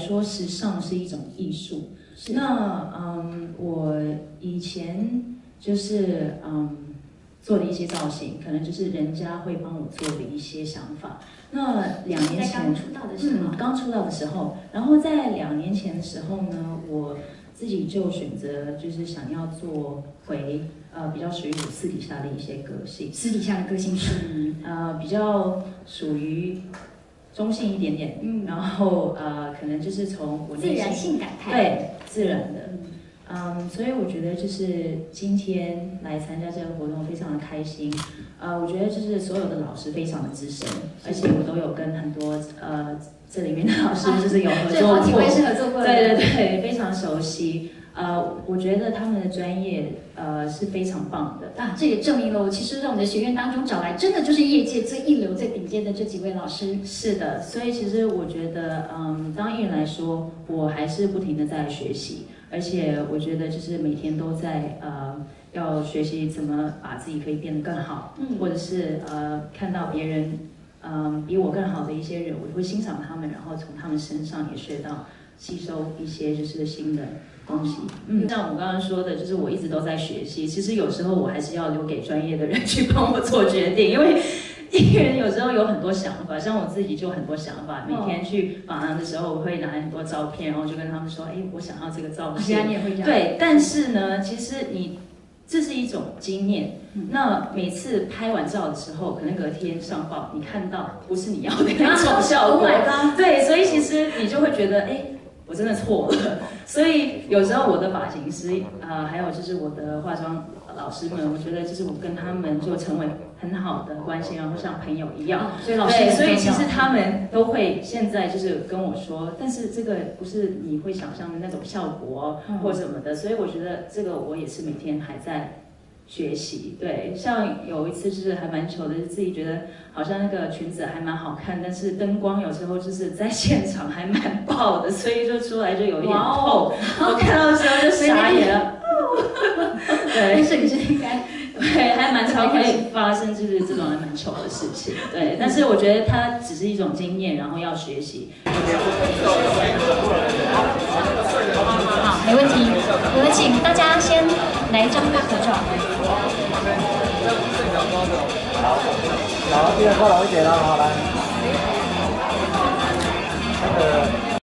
说，时尚是一种艺术。那我以前就是做的一些造型，可能就是人家会帮我做的一些想法。那2年前刚出道的时候， 刚出道的时候，然后在2年前的时候呢，我自己就选择就是想要做回比较属于我私底下的一些个性。 私底下的个性是比较属于中性一点点，然后可能就是从我内心自然性感派， 对，自然的。所以我觉得就是今天来参加这个活动非常的开心，我觉得就是所有的老师非常的资深，而且我都有跟很多这里面的老师就是有合作过， 好几位是合作过的， 对对对，非常熟悉。我觉得他们的专业是非常棒的啊，这也证明了我其实在我们的学院当中找来，真的就是业界最一流、最顶尖的这几位老师。 是的，所以其实我觉得，当艺人来说，我还是不停的在学习，而且我觉得就是每天都在要学习怎么把自己可以变得更好，或者是看到别人比我更好的一些人，我会欣赏他们，然后从他们身上也学到吸收一些就是新的东西。像我刚刚说的，就是我一直都在学习。其实有时候我还是要留给专业的人去帮我做决定，因为艺人有时候有很多想法，像我自己就有很多想法。每天去访谈的时候，我会拿很多照片，然后就跟他们说：“哎，我想要这个造型。” 你也会这样。 对，但是呢，其实这是一种经验。那每次拍完照的时候，可能隔天上报，你看到不是你要的那种效果。对，所以其实你就会觉得，哎，我真的错了。所以有时候我的发型师还有就是我的化妆老师们，我觉得就是我跟他们就成为很好的关系，然后像朋友一样。 所以老师所以其实他们都会现在就是跟我说，但是这个不是你会想象的那种效果或什么的。所以我觉得这个我也是每天还在学习。对，像有一次就是还蛮糗的，自己觉得好像那个裙子还蛮好看，但是灯光有时候就是在现场还蛮爆的，所以就出来就有一点透。我看到的时候就傻眼了。对， 但是你是应该对，还蛮常可以发生就是这种还蛮糗的事情。对，但是我觉得它只是一种经验，然后要学习。 好，没问题。我们请大家先来一张大合照。 好，记得靠拢一点了，好来。